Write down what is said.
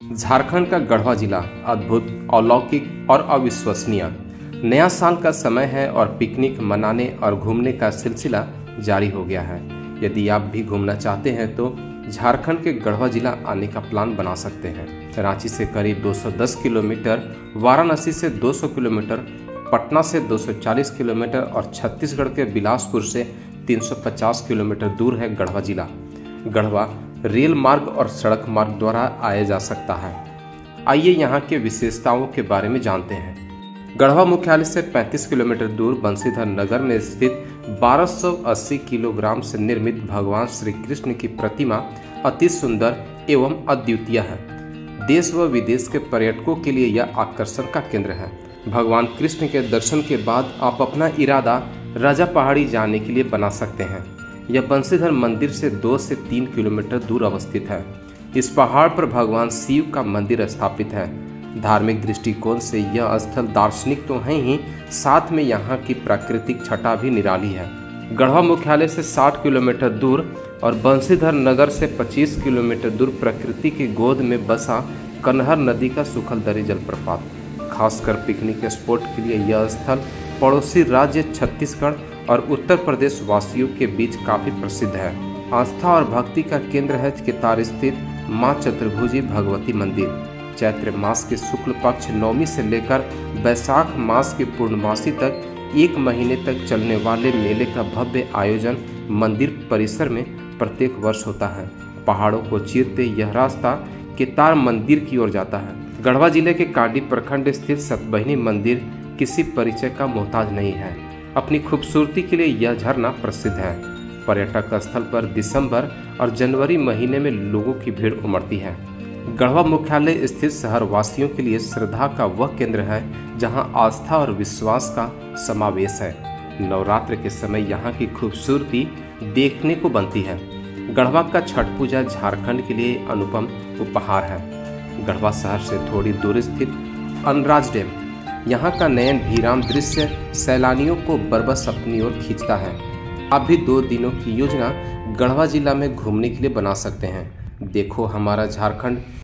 झारखंड का गढ़वा जिला अद्भुत, अलौकिक और अविश्वसनीय। नया साल का समय है और पिकनिक मनाने और घूमने का सिलसिला जारी हो गया है। यदि आप भी घूमना चाहते हैं तो झारखंड के गढ़वा जिला आने का प्लान बना सकते हैं। रांची से करीब 210 किलोमीटर, वाराणसी से 200 किलोमीटर, पटना से 240 किलोमीटर और छत्तीसगढ़ के बिलासपुर से 350 किलोमीटर दूर है गढ़वा जिला। गढ़वा रेल मार्ग और सड़क मार्ग द्वारा आया जा सकता है। आइए यहाँ के विशेषताओं के बारे में जानते हैं। गढ़वा मुख्यालय से 35 किलोमीटर दूर बंसीधर नगर में स्थित 1280 किलोग्राम से निर्मित भगवान श्री कृष्ण की प्रतिमा अति सुंदर एवं अद्वितीय है। देश व विदेश के पर्यटकों के लिए यह आकर्षण का केंद्र है। भगवान कृष्ण के दर्शन के बाद आप अपना इरादा राजा पहाड़ी जाने के लिए बना सकते हैं। यह बंसीधर मंदिर से 2 से 3 किलोमीटर दूर अवस्थित है। इस पहाड़ पर भगवान शिव का मंदिर स्थापित है। धार्मिक दृष्टिकोण से यह स्थल दार्शनिक तो है ही, साथ में यहाँ की प्राकृतिक छटा भी निराली है। गढ़वा मुख्यालय से 60 किलोमीटर दूर और बंसीधर नगर से 25 किलोमीटर दूर प्रकृति की गोद में बसा कन्हर नदी का सुखलदरी जलप्रपात। खासकर पिकनिक स्पॉट के लिए यह स्थल पड़ोसी राज्य छत्तीसगढ़ और उत्तर प्रदेश वासियों के बीच काफी प्रसिद्ध है। आस्था और भक्ति का केंद्र है केतार स्थित मां चतुर्भुजी भगवती मंदिर। चैत्र मास के शुक्ल पक्ष नवमी से लेकर बैसाख मास की पूर्णमासी तक 1 महीने तक चलने वाले मेले का भव्य आयोजन मंदिर परिसर में प्रत्येक वर्ष होता है। पहाड़ों को चीरते यह रास्ता केतार मंदिर की ओर जाता है। गढ़वा जिले के कांडी प्रखंड स्थित सतबहिनी मंदिर किसी परिचय का मोहताज नहीं है। अपनी खूबसूरती के लिए यह झरना प्रसिद्ध है। पर्यटक स्थल पर दिसंबर और जनवरी महीने में लोगों की भीड़ उमड़ती है। गढ़वा मुख्यालय स्थित शहर वासियों के लिए श्रद्धा का वह केंद्र है जहां आस्था और विश्वास का समावेश है। नवरात्र के समय यहाँ की खूबसूरती देखने को बनती है। गढ़वा का छठ पूजा झारखंड के लिए अनुपम उपहार है। गढ़वा शहर से थोड़ी दूर स्थित अनराज डैम, यहाँ का नयन भीराम दृश्य सैलानियों को बरबस अपनी ओर खींचता है। आप भी 2 दिनों की योजना गढ़वा जिला में घूमने के लिए बना सकते हैं। देखो हमारा झारखंड।